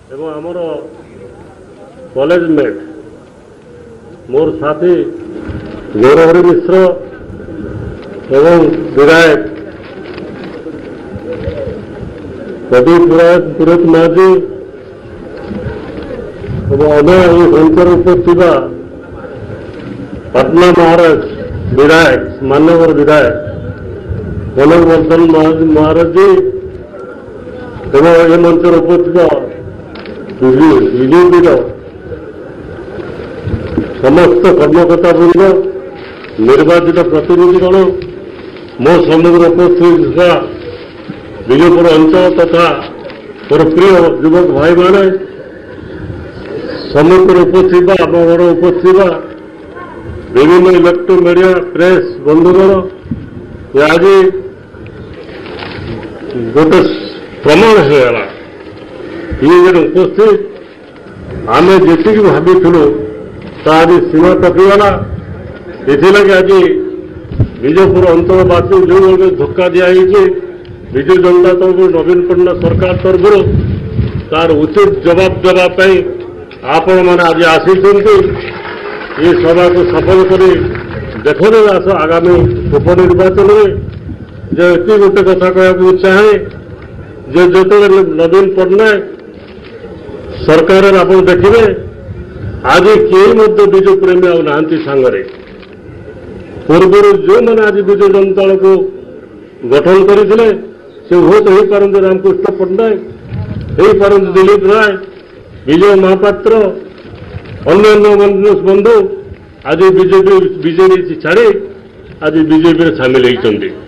एवं आमर college met मोर साथी गौरहरि मिश्र एवं विधायक प्रदीप पुरोहित माझी एवं अन्य मंचर उपस्थित पटना महाराज विधायक मान्यवर विधायक कनक वर्धन महाराज जी एवं ये मंचर उपस्थित बीजेपी समस्त कर्मकर्ता वृंद निर्वाचित प्रतिनिधिगण मो सम्मुख उपस्थित विजयपुर अंचल तथा मोर प्रिय युवक भाई माने सम्मुख उपस्थित आम घर उपस्थित विभिन्न इलेक्ट्रोनिक मीडिया प्रेस बंधुगण आज गोटे प्रमाण होगा ये उपस्थित आम जी भाभी तारी सीमा टपीगला इथिलागि आज विजयपुर अंचलवासी जो धोखा दिखाई विजु जनता तरफ नवीन पट्टनायक सरकार तरफ तार उचित जवाब देवाई आपण मैंने आज आसी ये सभा को सफल कर देखने आस आगामी उपनिर्वाचन में जो ये गोटे कथा कहना चाहे जो जो नवीन पट्टनायक सरकार आप देखिए आज कई विजु प्रेमी आना सांगरे पूर्वर जो मैंने आज विजु जनता दल को गठन करते से भोट हो पारते रामकृष्ण पट्टनायक हो पारते दिलीप राय विजय महापात्र अन्य बंधु आज बीजेपी छाड़ी आज बीजेपी सामिल होती।